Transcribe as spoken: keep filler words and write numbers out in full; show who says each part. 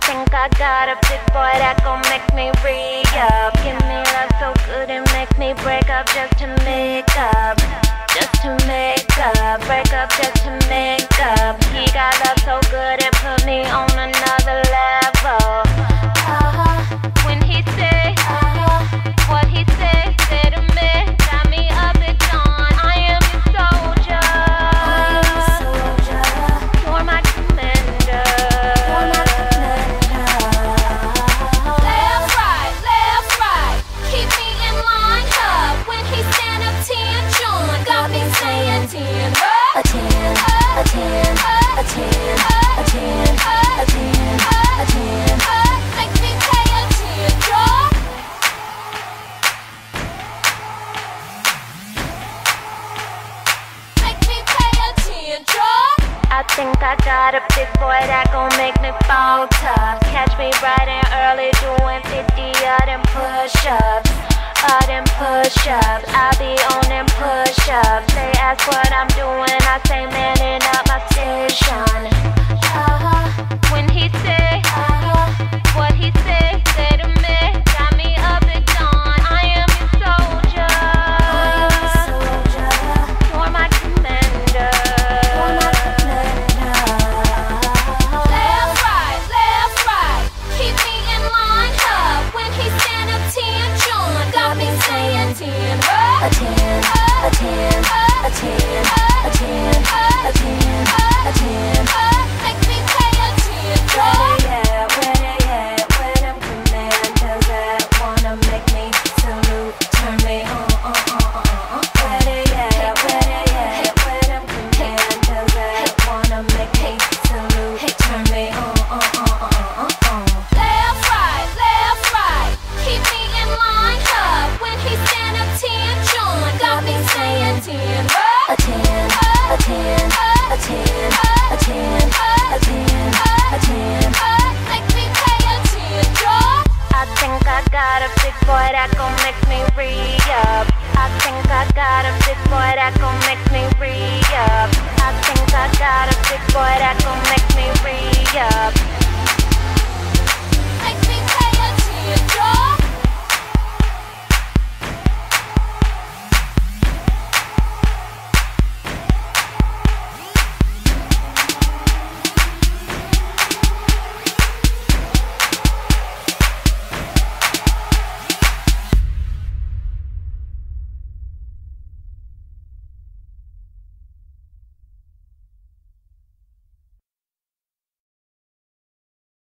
Speaker 1: think I got a big boy that gon' make me re-up. Give me love so good and make me break up just to make up. Just to make up, break up just to make up. He got love so good it put me on another level. Uh-huh. When he say, uh-huh, what he say, say to me, got me up at dawn. I am your soldier. I am your soldier. You're my commander. You're my commander.
Speaker 2: Left, right, left, right. Keep me in line up. When he stand up, tension. Got me saying ten.
Speaker 1: A ten, a ten, a ten, a ten, a ten, a ten.
Speaker 2: Make me pay attention. Make me pay attention.
Speaker 1: I think I got a big boy that gon' make me falter. Catch me bright and early doing fifty of them push-ups. Of them push-ups, I be on them push-ups. They ask what I'm doing, I say manning up my station.